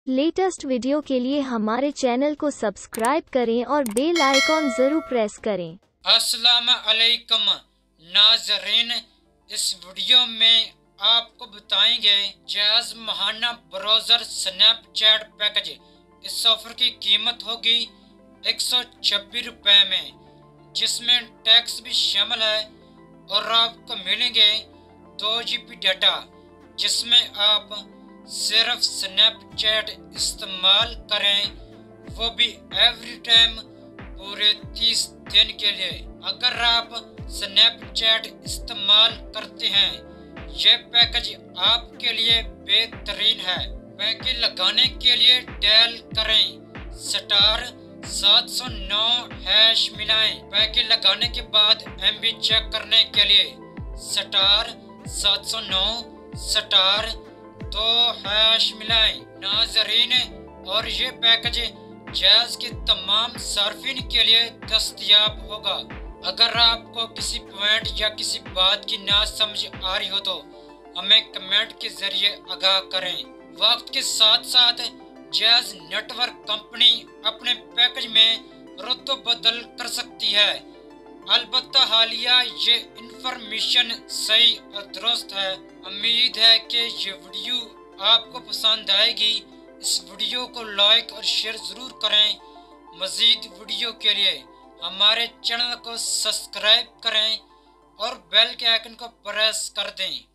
Latest video के लिए हमारे चैनल को सब्सक्राइब करें और बेल आइकॉन जरूर प्रेस करें। अस्सलाम अलैकुम नाज़रीन, इस वीडियो में आपको बताएंगे जायज़ माहाना ब्राउज़र स्नैपचैट पैकेज। इस ऑफर की कीमत होगी 126 रुपये में, जिसमें टैक्स भी शामिल है और आपको मिलेंगे 2 GB डाटा, जिसमें आप सिर्फ स्नैपचैट इस्तेमाल करें, वो भी एवरी टाइम पूरे 30 दिन के लिए। अगर आप स्नैपचैट इस्तेमाल करते हैं, ये पैकेज आपके लिए बेहतरीन है। पैकेज लगाने के लिए डायल करें *709# मिलाएं। पैकेज लगाने के बाद MB चेक करने के लिए *709*2# मिलाएं नाजरीन। और ये पैकेज जायज़ के तमाम सार्फिन के लिए दस्तयाब होगा। अगर आपको किसी पॉइंट या किसी बात की ना समझ आ रही हो तो हमें कमेंट के जरिए आगाह करें। वक्त के साथ साथ जायज़ नेटवर्क कंपनी अपने पैकेज में रद्द बदल कर सकती है। अलबत्ता हालिया ये इंफॉर्मेशन सही और दुरुस्त है। उम्मीद है कि ये वीडियो आपको पसंद आएगी। इस वीडियो को लाइक और शेयर ज़रूर करें। मज़ीद वीडियो के लिए हमारे चैनल को सब्सक्राइब करें और बेल के आइकन को प्रेस कर दें।